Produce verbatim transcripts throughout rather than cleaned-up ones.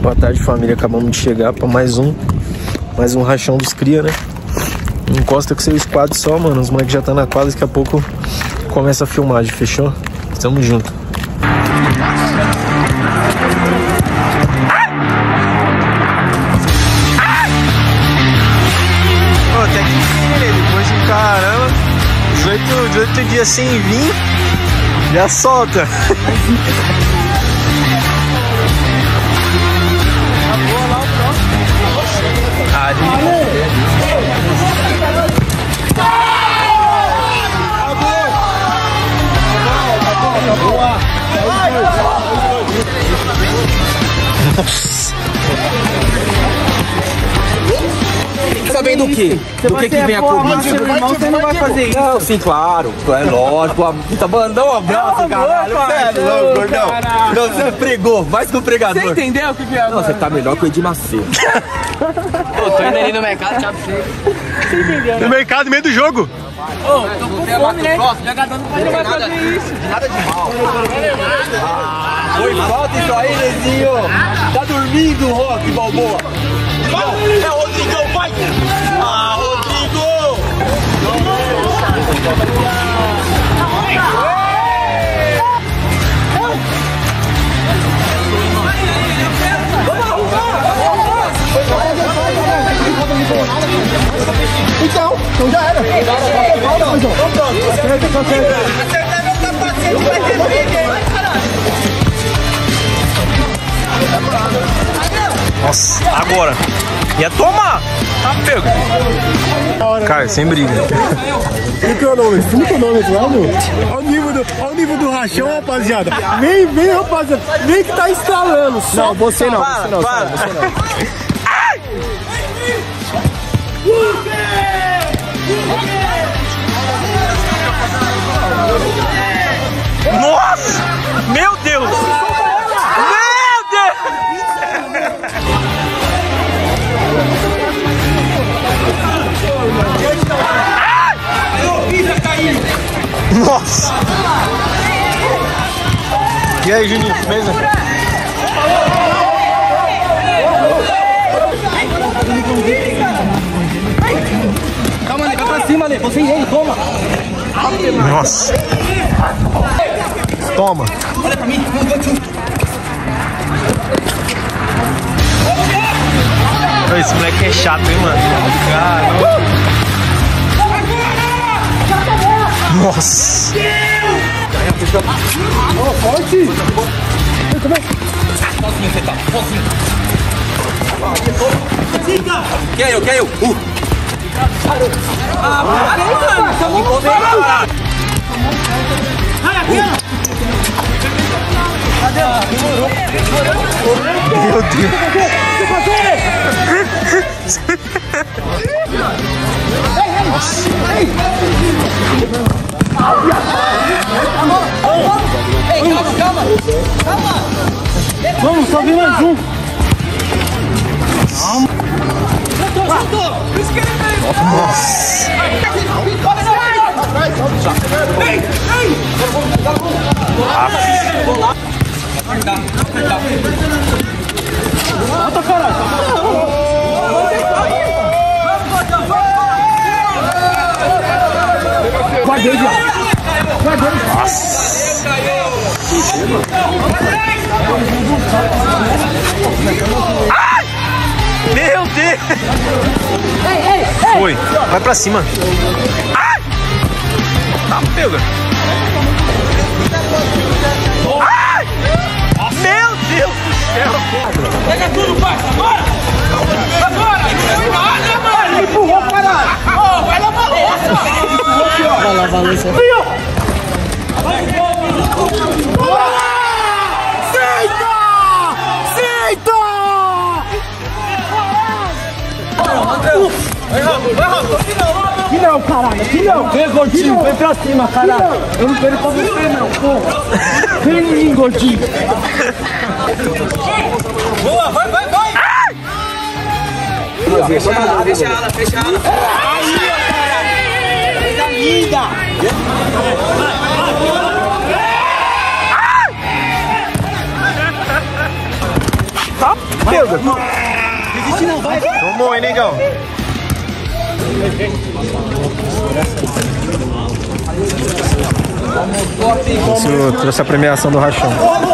Boa tarde, família. Acabamos de chegar para mais um Mais um rachão dos cria, né? Não encosta com seu squad só, mano. Os moleques já tá na quadra. Daqui a pouco começa a filmagem, fechou? Tamo junto. Pô, até que enfim, depois de caramba, dezoito dias sem vir, já solta. Nossa. Sabendo do que? Do que que vem a comida? Você não vai fazer isso. Não, sim, claro. É lógico. Puta, mandou um abraço, caralho. Sério, não, gordão. Não, você pregou. Mais que um pregador. Você entendeu o que que é? Não, você tá melhor que o Edir Macedo. Pô, tô indo ali no mercado, tchau pra você. Você entendeu, né? No mercado, no meio do jogo. Ô, tô com fome, né? O jogador não pode mais fazer isso. Nada de mal. Foi falta isso aí, Nezinho. Tá dormindo, Rock Balboa. É o Rodrigão, vai! Ah, Rodrigo! Então, então já era. Acerta, acerta. Acertar meu capacete vai ter vídeo, vai, caralho. Nossa, agora. Ia tomar. Tá pego. Cara, sem briga. Que cronômetro, que cronômetro, né, meu? Olha o nível do, olha o nível do rachão, rapaziada. Vem, vem, rapaziada. Vem que tá estralando. Só não, você não, você não, para, você não. Ai! Nossa! Meu Deus! Meu Deus! Nossa! E aí, Juninho? Beleza? Calma, Ale, vai pra cima, Ale. Você e ele, toma. Nossa! Toma! Olha pra mim. Esse moleque é chato, hein, mano? Caramba! Nossa! Ó, forte! Sozinho você tá, sozinho. Quem é eu? Quem é eu? Uh! Ah, para aí, mano. Tá muito bem, caralho. Olha aqui, ó. Cadê? Meu Deus! Nossa! Ei, calma, calma. Calma. Vamos, só vem mais um. Soltou, soltou. Esquerda aí. Nossa! Ei, ei. Volta, caralho. Guardei, já. Guardei. Nossa! Ai! Meu Deus! Foi. Vai pra cima. Ai! Tá pega. Ai! Meu Deus do céu! Pega tudo, parça. Bora. Bora. Não nada, mano. Empurrou, caralho. Ô, vai lavar louça. Vai lavar louça. Senta! Senta! Aqui não, caralho, aqui não. Vem, gordinho, vem pra cima, caralho. Eu não quero pra você, não, porra. Vem em mim, gordinho. Boa, vai, vai, vai. Fecha ela, fecha ela, fecha ela. Aí, caralho. Coisa linda. Tá Pega. Tomou, hein, negão? Isso trouxe a premiação do rachão.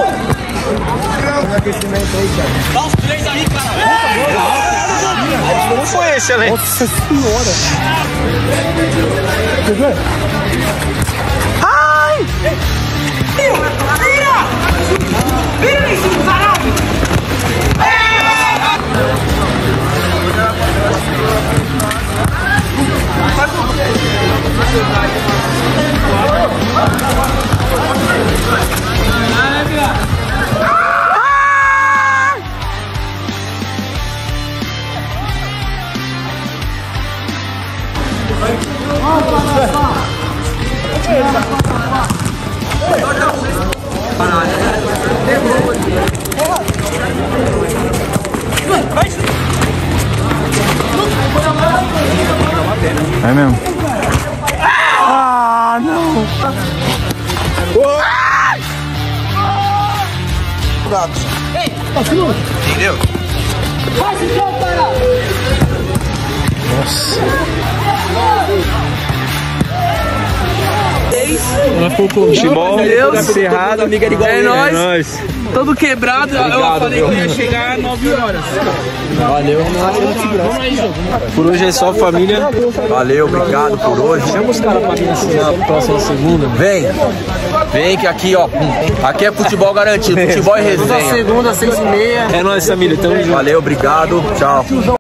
Dá os três aí, cara. Como foi esse, Além? Nossa senhora. Quer ver? Ai! Vira! Vira isso, caralho! É mesmo? Ah, não. Entendeu? Nossa. Futebol, Deus. cerrado, amiga de É nóis. nóis. Todo quebrado, eu falei que ia chegar às nove horas. valeu. Por hoje é só, família. Valeu, obrigado por hoje. Chama os caras pra vir assim na próxima segunda. Vem. Vem que aqui, ó. Aqui é futebol garantido. Futebol e resenha. Segunda, seis e meia. É nóis, família. Tamo junto. Valeu, obrigado. Tchau.